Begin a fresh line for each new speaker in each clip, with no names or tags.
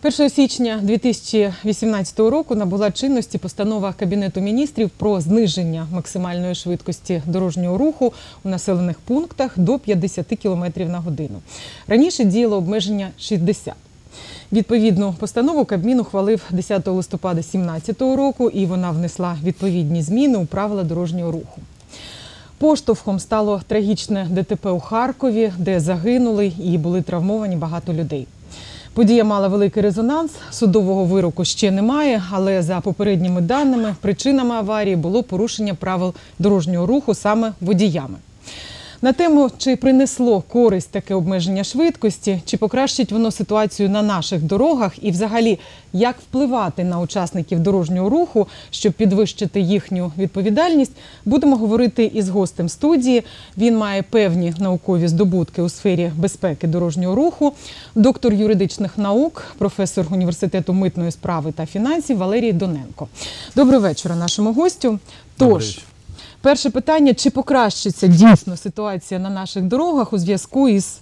1 січня 2018 року набула чинності постанова Кабінету міністрів про зниження максимальної швидкості дорожнього руху у населених пунктах до 50 км на годину. Раніше діяло обмеження 60. Відповідну постанову Кабмін ухвалив 10 листопада 2017 року, і вона внесла відповідні зміни у правила дорожнього руху. Поштовхом стало трагічне ДТП у Харкові, де загинули і були травмовані багато людей. Подія мала великий резонанс, судового вироку ще немає, але за попередніми даними, причинами аварії було порушення правил дорожнього руху саме водіями. На тему, чи принесло користь таке обмеження швидкості, чи покращить воно ситуацію на наших дорогах і взагалі, як впливати на учасників дорожнього руху, щоб підвищити їхню відповідальність, будемо говорити із гостем студії. Він має певні наукові здобутки у сфері безпеки дорожнього руху, доктор юридичних наук, професор університету митної справи та фінансів Валерій Доненко. Доброго вечора нашому гостю. Тож, перше питання, чи покращиться дійсно ситуація на наших дорогах у зв'язку із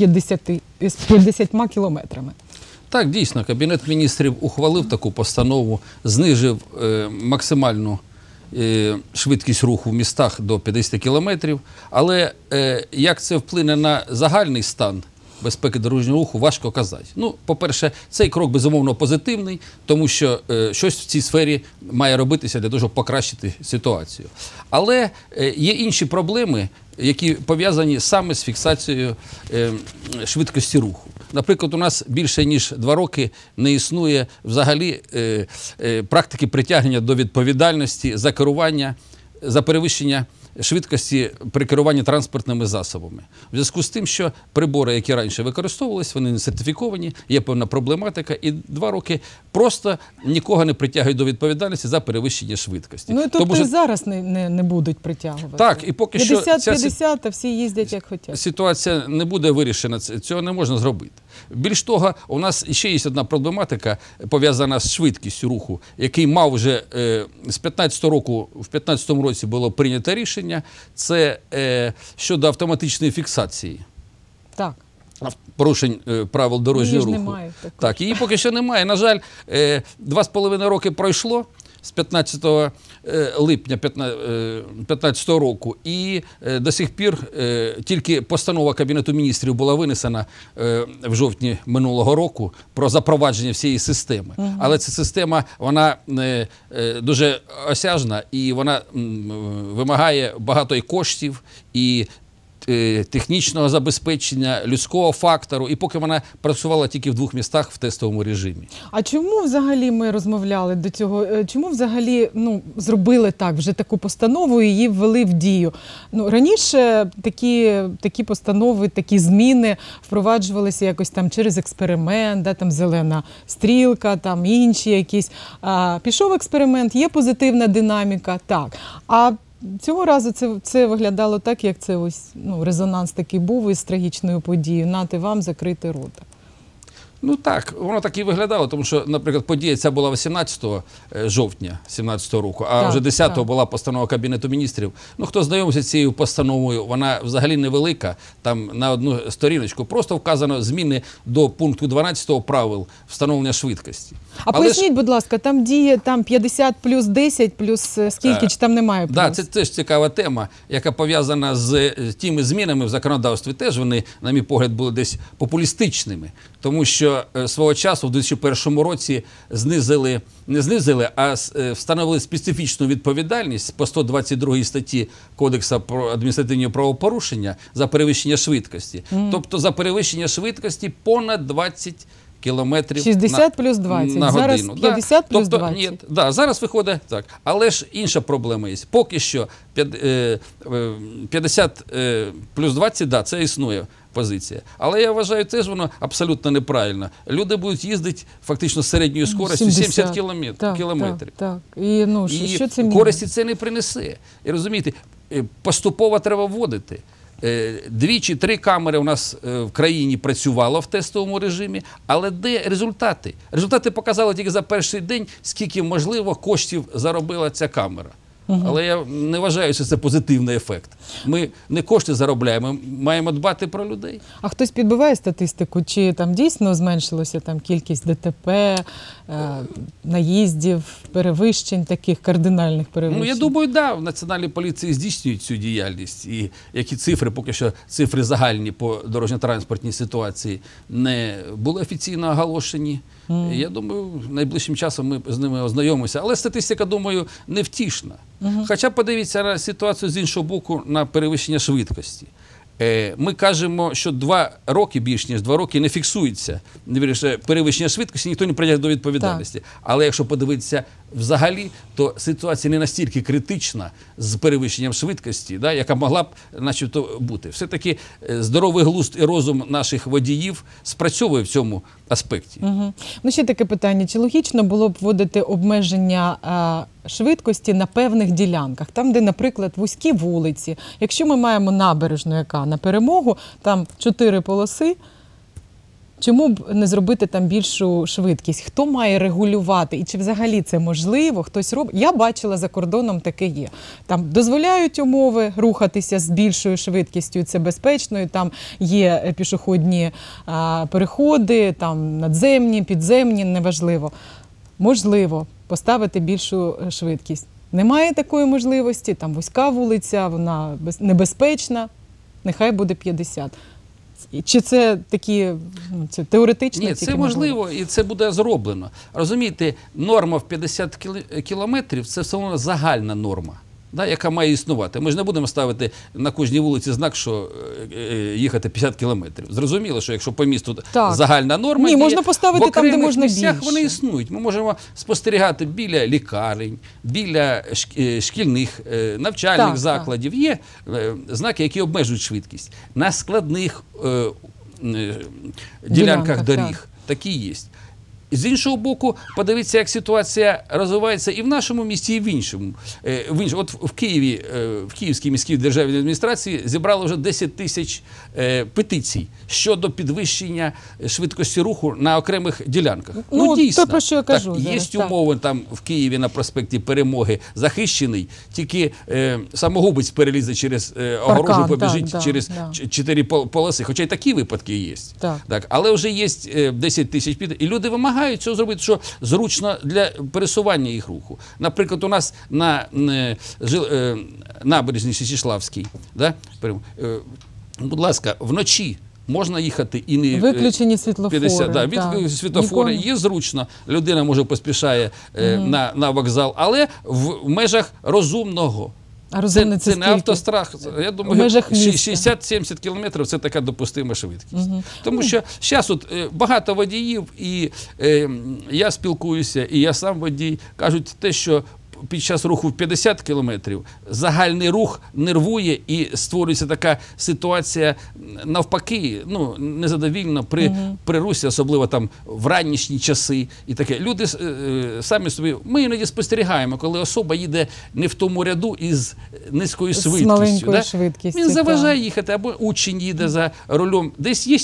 50 кілометрами?
Так, дійсно, Кабінет міністрів ухвалив таку постанову, знижив максимальну швидкість руху в містах до 50 кілометрів, але як це вплине на загальний стан безпеки дорожнього руху, важко казати. Ну, по-перше, цей крок, безумовно, позитивний, тому що щось в цій сфері має робитися для того, щоб покращити ситуацію. Але є інші проблеми, які пов'язані саме з фіксацією швидкості руху. Наприклад, у нас більше ніж 2 роки не існує взагалі практики притягнення до відповідальності за керування, за перевищення швидкості при керуванні транспортними засобами. В зв'язку з тим, що прибори, які раніше використовувалися, вони не сертифіковані, є певна проблематика, і 2 роки просто нікого не притягують до відповідальності за перевищення швидкості.
Ну, тобто і зараз не будуть притягувати.
Так, і поки що
50-50, а всі їздять як хочуть.
Ситуація не буде вирішена, цього не можна зробити. Більш того, у нас ще є одна проблематика, пов'язана з швидкістю руху, який мав вже з 15 року, в 15 році було прийнято рішення, це щодо автоматичної фіксації.
Так.
Порушень правил дорожнього руху.
Немає такого.
Так, її поки що немає. На жаль, 2,5 роки пройшло з 15 липня 2015 року, і до сих пір тільки постанова Кабінету міністрів була винесена в жовтні минулого року про запровадження всієї системи. Але ця система, вона дуже осяжна, і вона вимагає багато і коштів, і технічного забезпечення, людського фактору, і поки вона працювала тільки в 2 містах в тестовому режимі. А
чому взагалі ми розмовляли до цього, чому взагалі зробили так, вже таку постанову і її ввели в дію? Раніше такі постанови, такі зміни впроваджувалися якось там через експеримент, там зелена стрілка, там інші якісь. Пішов експеримент, є позитивна динаміка, так. А цього разу це виглядало так, як це ось резонанс такий був із трагічною подією. Нате вам закрити рота.
Ну так, воно так і виглядало, тому що, наприклад, подія ця була 18 жовтня 2017 року, а вже 10-го була постанова Кабінету міністрів. Ну, хто знайомився з цією постановою, вона взагалі невелика, там на одну сторіночку просто вказано зміни до пункту 12 правил встановлення швидкості.
А поясніть, будь ласка, там діє 50 плюс 10 плюс скільки, чи там немає плюс?
Так, це теж цікава тема, яка пов'язана з тими змінами в законодавстві. Теж вони, на мій погляд, були десь популістичними, тому що свого часу в 2001 році не знизили, а встановили специфічну відповідальність по 122 статті Кодексу про адміністративні правопорушення за перевищення швидкості. Тобто за перевищення швидкості понад 20 кілометрів
60 плюс 20.
На годину.
Зараз 50 плюс 20.
Ні, зараз виходить так. Але ж інша проблема є. Поки що 50 плюс 20, це існує позиція. Але я вважаю, теж воно абсолютно неправильно. Люди будуть їздити фактично з середньою скоростю 70 кілометрів.
Так. І що це має?
Користі це не принесе. І розумієте, поступово треба вводити. 2 чи 3 камери у нас в країні працювало в тестовому режимі, але де результати? Результати показали тільки за перший день, скільки, можливо, коштів заробила ця камера. Але я не вважаю, що це позитивний ефект. Ми не кошти заробляємо, ми маємо дбати про людей.
А хтось підбиває статистику, чи там дійсно зменшилося там кількість ДТП, наїздів, перевищень, таких кардинальних перевищень?
Ну, я думаю, да, в Національній поліції здійснюють цю діяльність. І які цифри, поки що цифри загальні по дорожньо-транспортній ситуації не були офіційно оголошені. Я думаю, найближчим часом ми з ними ознайомимося. Але статистика, думаю, невтішна. Хоча подивіться на ситуацію з іншого боку, на перевищення швидкості. Ми кажемо, що 2 роки, більш ніж 2 роки, не фіксується перевищення швидкості, ніхто не притягне до відповідальності. Так. Але якщо подивитися взагалі, то ситуація не настільки критична з перевищенням швидкості, да, яка могла б начебто бути. Все-таки здоровий глузд і розум наших водіїв спрацьовує в цьому аспекті.
Ну, ще таке питання. Чи логічно було б вводити обмеження швидкості на певних ділянках? Там, де, наприклад, вузькі вулиці. Якщо ми маємо набережну, яка на Перемогу, там 4 полоси, чому б не зробити там більшу швидкість? Хто має регулювати? І чи взагалі це можливо? Хтось робить? Я бачила, за кордоном таке є. Там дозволяють умови рухатися з більшою швидкістю, і це безпечно, і там є пішохідні переходи, там надземні, підземні, неважливо. Можливо поставити більшу швидкість. Немає такої можливості, там вузька вулиця, вона небезпечна, нехай буде 50. Чи це такі це теоретичні?
Ні, це можливо і це буде зроблено. Розумієте, норма в 50 кілометрів – це все одно загальна норма, да, яка має існувати. Ми ж не будемо ставити на кожній вулиці знак, що їхати 50 кілометрів. Зрозуміло, що якщо по місту загальна норма,
ні, можна поставити там, де можна більше. В окремих місцях
вони існують. Ми можемо спостерігати біля лікарень, біля шкільних, навчальних закладів. Є знаки, які обмежують швидкість. На складних ділянках доріг такі є. З іншого боку, подивіться, як ситуація розвивається і в нашому місті, і в іншому. От в Києві, в Київській міській державній адміністрації зібрали вже 10 тисяч петицій щодо підвищення швидкості руху на окремих ділянках. Ну, дійсно,
то, про що я кажу,
є умови там в Києві на проспекті Перемоги захищений, тільки самогубець перелізе через огорожу, побіжить через 4 полоси. Хоча й такі випадки є. Так. Але вже є 10 тисяч петицій, і люди вимагають цього зробити, що зручно для пересування їх руху. Наприклад, у нас на набережній Січеславській, да, будь ласка, вночі можна їхати і не...
Виключені світлофори.
50, світлофори є зручно, людина може поспішає на вокзал, але в межах розумного. Це не автострах. Я думаю, 60-70 кілометрів – це така допустима швидкість. Тому що зараз багато водіїв, і я спілкуюся, і я сам водій, кажуть те, що під час руху в 50 кілометрів загальний рух нервує і створюється така ситуація навпаки, ну, незадовільно при русі, особливо там в ранішні часи і таке. Люди самі собі, ми іноді спостерігаємо, коли особа їде не в тому ряду із низькою швидкістю.
З маленькою швидкістю.
Він заважає їхати, або учень їде за рулем. Десь є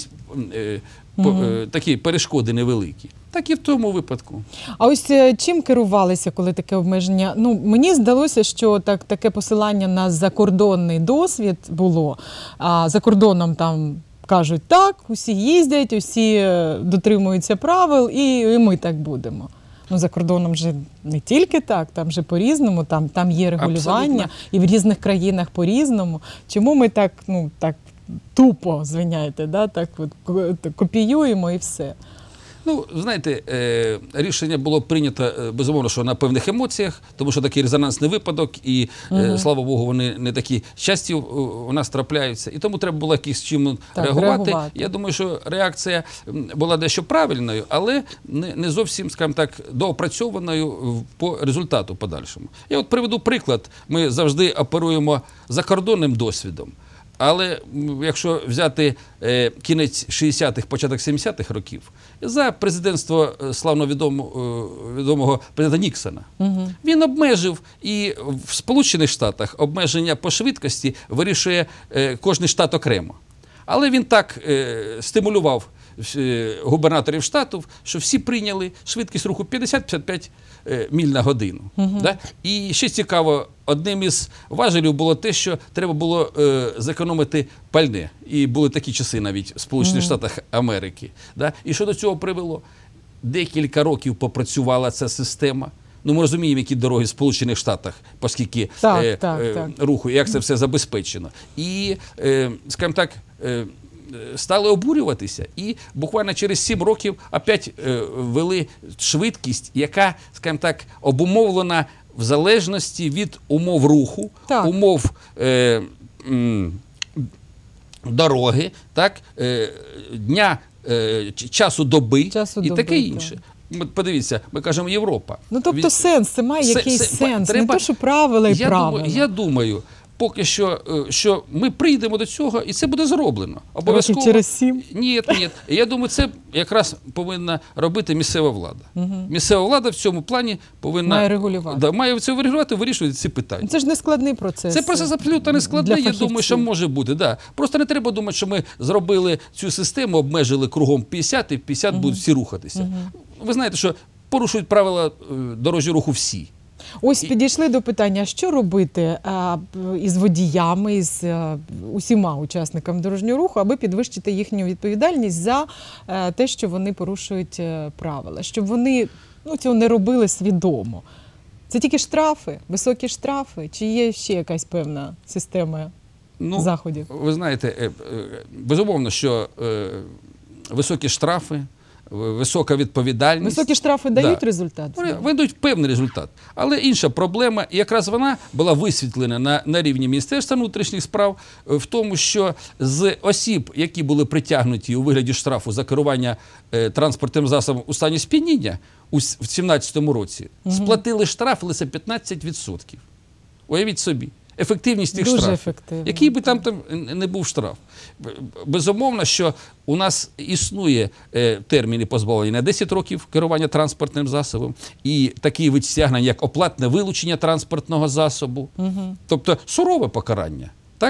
такі перешкоди невеликі. Так і в тому випадку.
А ось чим керувалися, коли таке обмеження? Ну, мені здалося, що таке посилання на закордонний досвід було. А за кордоном там кажуть, так, усі їздять, усі дотримуються правил, і ми так будемо. Ну, за кордоном же не тільки так, там же по-різному, там є регулювання, абсолютно. І в різних країнах по-різному. Чому ми так, ну, так тупо, звиняйте, да, так от копіюємо і все?
Ну, знаєте, рішення було прийнято, безумовно, що на певних емоціях, тому що такий резонансний випадок, і, слава Богу, вони не такі часті у нас трапляються. І тому треба було якось чим реагувати. Я думаю, що реакція була дещо правильною, але не зовсім, скажімо так, доопрацьованою по результату подальшому. Я от приведу приклад. Ми завжди оперуємо закордонним досвідом. Але якщо взяти кінець 60-х, початок 70-х років, за президентство славно відомого президента Ніксона, він обмежив, і в Сполучених Штатах обмеження по швидкості вирішує кожний штат окремо. Але він так стимулював губернаторів штатів, що всі прийняли швидкість руху 50-55 міль на годину. Да? І ще цікаво, одним із важелів було те, що треба було зекономити пальне. І були такі часи навіть в Сполучених Штатах Америки. Да? І що до цього привело? Декілька років попрацювала ця система. Ну, ми розуміємо, які дороги в Сполучених Штатах, оскільки руху, як це все забезпечено. І, скажімо так, стали обурюватися. І буквально через 7 років опять ввели швидкість, яка, скажімо так, обумовлена в залежності від умов руху, умов дороги, так, дня, часу доби і таке інше. Подивіться, ми кажемо Європа.
Ну, тобто сенс, це має якийсь сенс, не те, що правила і правила.
Я думаю, поки що ми прийдемо до цього, і це буде зроблено.
Обов'язково. Через 7?
Ні. Я думаю, це якраз повинна робити місцева влада. Місцева влада в цьому плані повинна...
Має регулювати.
Да, має це вирішувати, вирішувати ці питання.
Це ж не складний процес.
Це процес абсолютно не складний, я думаю, що може бути. Да. Просто не треба думати, що ми зробили цю систему, обмежили кругом 50, і 50 будуть всі рухатися. Ви знаєте, що порушують правила дорожнього руху всі.
Ось підійшли до питання, що робити із водіями, із усіма учасниками дорожнього руху, аби підвищити їхню відповідальність за те, що вони порушують правила, щоб вони цього не робили свідомо. Це тільки штрафи, високі штрафи, чи є ще якась певна система заходів?
Ви знаєте, безумовно, що високі штрафи, висока відповідальність.
Високі штрафи дають результат?
Вони дають певний результат. Але інша проблема, якраз вона була висвітлена на рівні Міністерства внутрішніх справ, в тому, що з осіб, які були притягнуті у вигляді штрафу за керування транспортним засобом у стані сп'яніння у 2017 році, сплатили штраф лише 15%. Уявіть собі. Ефективність тих штрафів, який би там не був штраф. Безумовно, що у нас існує терміни позбавлення на 10 років керування транспортним засобом і такий вид стягнення, як оплатне вилучення транспортного засобу. Тобто сурове покарання. Так?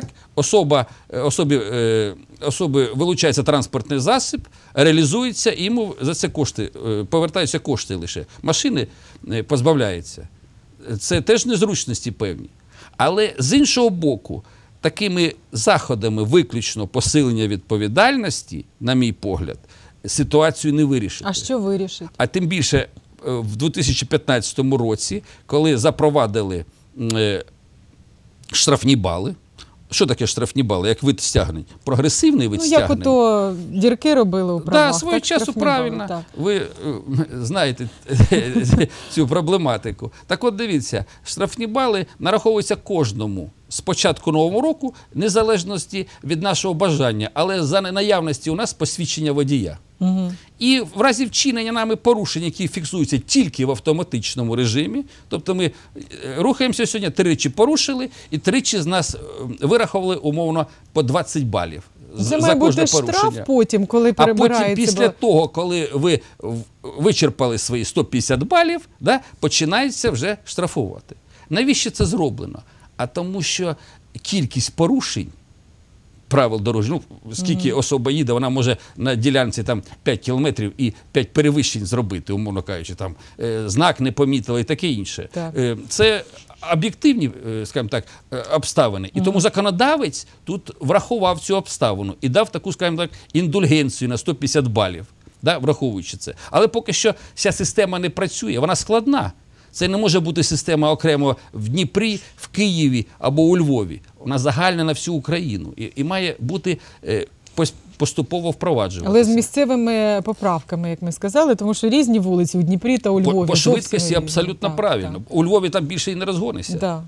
Особи вилучається транспортний засіб, реалізується, і йому за це повертаються кошти лише. Машини позбавляються. Це теж незручності певні. Але з іншого боку, такими заходами виключно посилення відповідальності, на мій погляд, ситуацію не вирішити.
А що вирішить?
А тим більше в 2015 році, коли запровадили штрафні бали. Що таке штрафні бали? Як вид стягнень? Прогресивний вид стягнень.
Як ото дірки робили у правах.
Так, свого часу правильно. Ви знаєте цю проблематику. Так от дивіться, штрафні бали нараховуються кожному з початку нового року, незалежності від нашого бажання, але за наявності у нас посвідчення водія. І в разі вчинення нами порушень, які фіксуються тільки в автоматичному режимі, тобто ми рухаємося сьогодні, 3 порушили, і 3 з нас вирахували умовно по 20 балів.
Це має бути штраф потім, коли перебирається.
А потім після того, коли ви вичерпали свої 150 балів, починається вже штрафувати. Навіщо це зроблено? А тому що кількість порушень правил дорожнього, скільки особа їде, вона може на ділянці 5 кілометрів і 5 перевищень зробити, умовно кажучи, знак не помітили і таке інше. Це об'єктивні, скажімо так, обставини. І тому законодавець тут врахував цю обставину і дав таку, скажімо так, індульгенцію на 150 балів, враховуючи це. Але поки що ця система не працює, вона складна. Це не може бути система окремо в Дніпрі, в Києві або у Львові. Вона загальна на всю Україну і має бути поступово впроваджуватися.
Але з місцевими поправками, як ми сказали, тому що різні вулиці у Дніпрі та у Львові.
По швидкості абсолютно правильно. У Львові там більше і не розгонишся.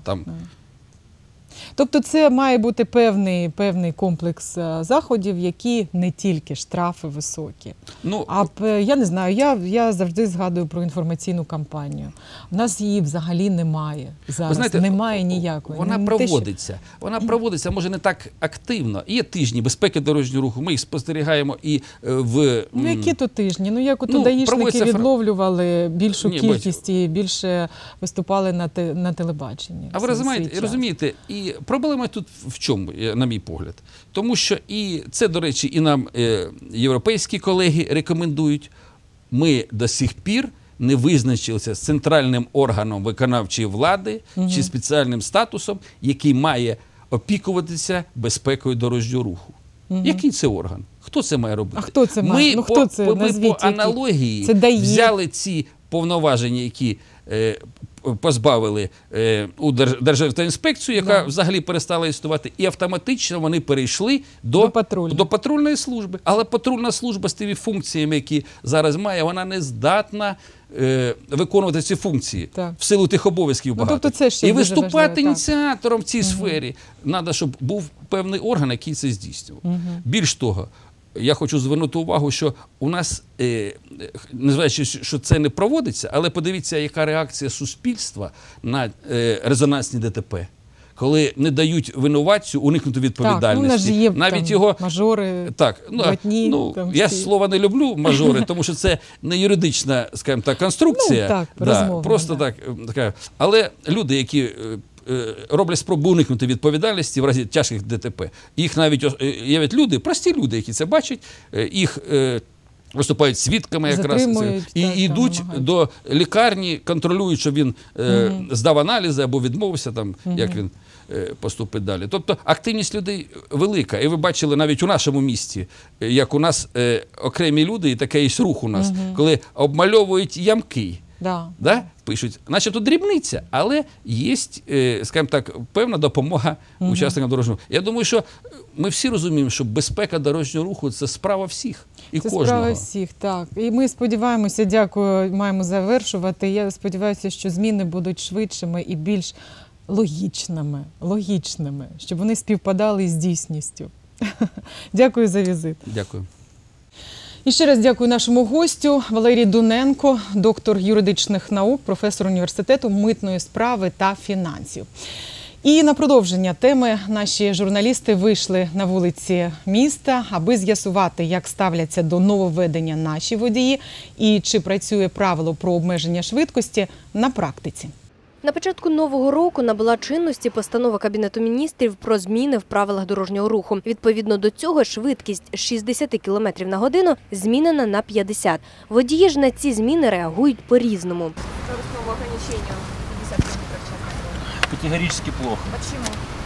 Тобто це має бути певний комплекс заходів, які не тільки штрафи високі. Я не знаю, я завжди згадую про інформаційну кампанію. У нас її взагалі немає зараз. Знаєте, немає ніякої.
Вона проводиться, може не так активно. Є тижні безпеки дорожнього руху, ми їх спостерігаємо і в...
які то тижні? Як ото даїшники відловлювали більшу кількість і більше виступали на телебаченні.
А ви розумієте, і Проблема тут в чому, на мій погляд? Тому що і це, до речі, і нам європейські колеги рекомендують. Ми до сих пір не визначилися з центральним органом виконавчої влади чи спеціальним статусом, який має опікуватися безпекою дорожнього руху. Який це орган? Хто це має робити?
А хто це має?
Ми,
хто це?
ми по аналогії взяли ці повноваження, які позбавили у Державтоінспекцію, яка взагалі перестала існувати, і автоматично вони перейшли до патрульної служби. Але патрульна служба з тими функціями, які зараз має, вона не здатна виконувати ці функції в силу тих обов'язків багато.
Тобто це ще
і
дуже
виступати
важливо,
ініціатором в цій сфері треба, щоб був певний орган, який це здійснював. Більш того, я хочу звернути увагу, що у нас, незважаючи, що це не проводиться, але подивіться, яка реакція суспільства на резонансні ДТП. Коли не дають винуватцю уникнути відповідальності.
Так, є
навіть
там
його
мажори,
блатні. Я слова не люблю, мажори, тому що це не юридична, скажімо так, конструкція.
Розмова,
просто така. Але люди, які роблять спробу уникнути відповідальності в разі тяжких ДТП. Їх навіть є люди, прості люди, які це бачать, їх виступають свідками якраз і йдуть до лікарні, контролюють, щоб він здав аналізи або відмовився, як він поступить далі. Тобто активність людей велика. І ви бачили навіть у нашому місті, як у нас окремі люди, і такий є рух у нас, коли обмальовують ямки. Пишуть, начебто дрібниця, але є, скажімо так, певна допомога учасникам дорожнього руху. Я думаю, що ми всі розуміємо, що безпека дорожнього руху – це справа всіх і кожного. Це
справа всіх, так. І ми сподіваємося, дякую, маємо завершувати. Я сподіваюся, що зміни будуть швидшими і більш логічними, щоб вони співпадали з дійсністю. Дякую за візит.
Дякую.
І ще раз дякую нашому гостю Валерій Дуненко, доктор юридичних наук, професор університету митної справи та фінансів. І на продовження теми наші журналісти вийшли на вулиці міста, аби з'ясувати, як ставляться до нововведення наші водії і чи працює правило про обмеження швидкості на практиці.
На початку нового року набула чинності постанова Кабінету міністрів про зміни в правилах дорожнього руху. Відповідно до цього швидкість з 60 км на годину змінена на 50. Водії ж на ці зміни реагують по-різному.
Скоростного ограничения 50 км в час.
Категорически плохо.
Почему?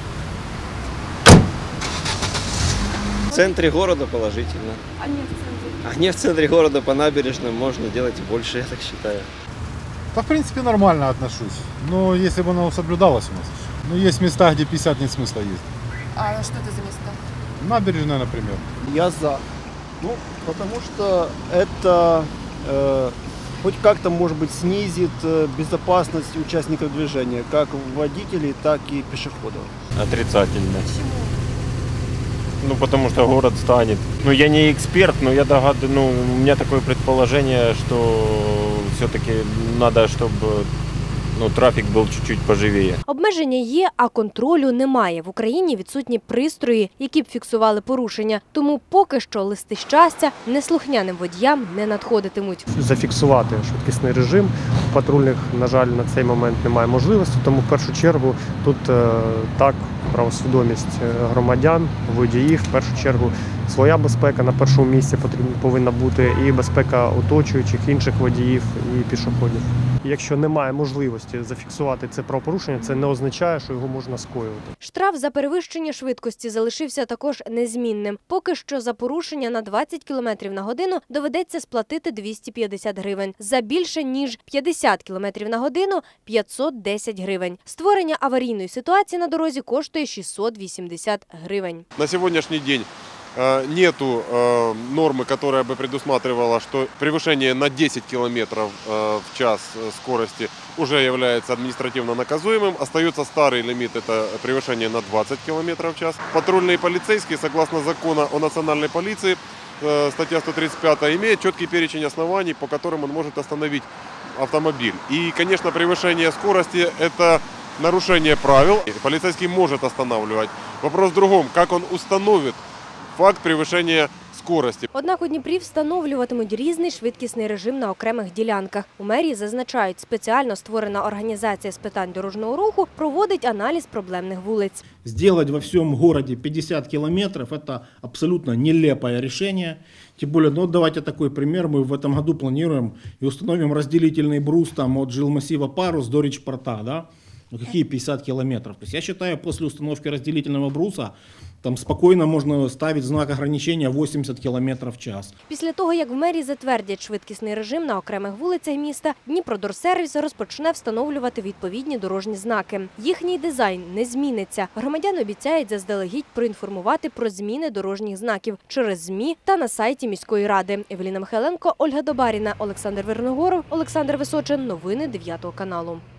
В центре города положительно.
А не в центре?
А не в центре города по набережным можно делать больше, я так считаю.
Да, в принципе, нормально отношусь. Но если бы оно соблюдалось у нас. Но есть места, где 50 нет смысла ездить.
А что это за места?
Набережная, например.
Я за. Ну, потому что это хоть как-то, может быть, снизит безопасность участников движения, как водителей, так и пешеходов.
Отрицательно.
Почему?
Ну, потому что город станет. Ну, я не эксперт, но я догадываюсь, ну, у меня такое предположение, что все-таки надо, чтобы трафік був чуть-чуть поживіє.
Обмеження є, а контролю немає. В Україні відсутні пристрої, які б фіксували порушення. Тому поки що листи щастя неслухняним водіям не надходитимуть.
Зафіксувати швидкісний режим у патрульних, на жаль, на цей момент немає можливості, тому в першу чергу тут так, правосвідомість громадян, водіїв, в першу чергу своя безпека на першому місці повинна бути і безпека оточуючих, інших водіїв і пішоходів. Якщо немає можливості зафіксувати це правопорушення, це не означає, що його можна скоювати.
Штраф за перевищення швидкості залишився також незмінним. Поки що за порушення на 20 км на годину доведеться сплатити 250 гривень. За більше ніж 50 км на годину – 510 гривень. Створення аварійної ситуації на дорозі коштує 680 гривень.
На сьогоднішній день нету нормы, которая бы предусматривала, что превышение на 10 км в час скорости уже является административно наказуемым. Остается старый лимит, это превышение на 20 км в час. Патрульные полицейские, согласно закону о национальной полиции, статья 135, имеет четкий перечень оснований, по которым он может остановить автомобиль. И, конечно, превышение скорости – это нарушение правил. Полицейский может останавливать. Вопрос в другом, как он установит факт превышения скорости.
Однак у Дніпрі встановлюватимуть різний швидкісний режим на окремих ділянках. У мерії зазначають, спеціально створена організація з питань дорожнього руху проводить аналіз проблемних вулиць.
Сделать во всем городе 50 километров – это абсолютно нелепое решение. Тем более, ну давайте такой пример. Мы в этом году планируем и установим разделительный брус там, от жилмассива Парус до Речпорта. Да? Ну, какие 50 километров? То есть я считаю, после установки разделительного бруса там спокойно можно ставить знак ограничения 80 км в час.
Після того, як в мерії затвердять швидкісний режим на окремих вулицях міста, Дніпродорсервіс розпочне встановлювати відповідні дорожні знаки. Їхній дизайн не зміниться. Громадяни обіцяють заздалегідь проінформувати про зміни дорожніх знаків через ЗМІ та на сайті міської ради. Евеліна Михайленко, Ольга Добаріна, Олександр Верногоров, Олександр Височин. Новини 9 каналу.